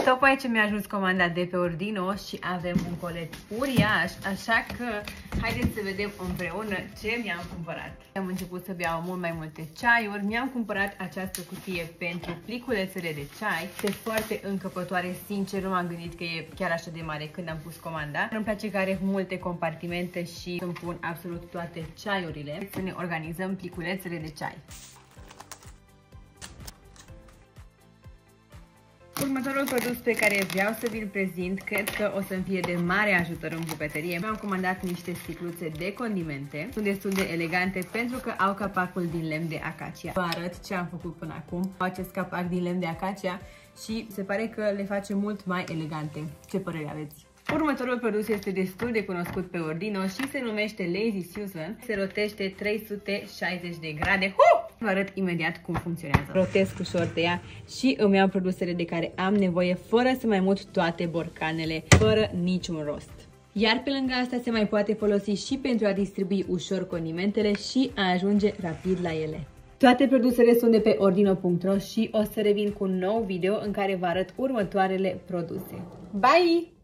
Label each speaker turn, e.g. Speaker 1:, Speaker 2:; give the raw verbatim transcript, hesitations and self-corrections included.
Speaker 1: Tocmai ce mi-a ajuns comanda de pe Ordino și avem un colet uriaș, așa că haideți să vedem împreună ce mi-am cumpărat. Am început să beau mult mai multe ceaiuri, mi-am cumpărat această cutie pentru pliculețele de ceai. Este foarte încăpătoare, sincer, nu m-am gândit că e chiar așa de mare când am pus comanda. Îmi place că are multe compartimente și îmi pun absolut toate ceaiurile. Să ne organizăm pliculețele de ceai. Următorul produs pe care vreau să vi-l prezint, cred că o să-mi fie de mare ajutor în bucătărie. Mi-am comandat niște sticluțe de condimente. Sunt destul de elegante pentru că au capacul din lemn de acacia. Vă arăt ce am făcut până acum. Au acest capac din lemn de acacia și se pare că le face mult mai elegante. Ce părere aveți? Următorul produs este destul de cunoscut pe Ordino și se numește Lazy Susan. Se rotește trei sute șaizeci de grade. Huh! Vă arăt imediat cum funcționează. Rotesc ușor de ea și îmi iau produsele de care am nevoie fără să mai mut toate borcanele, fără niciun rost. Iar pe lângă asta se mai poate folosi și pentru a distribui ușor condimentele și a ajunge rapid la ele. Toate produsele sunt de pe ordino punct ro și o să revin cu un nou video în care vă arăt următoarele produse. Bye!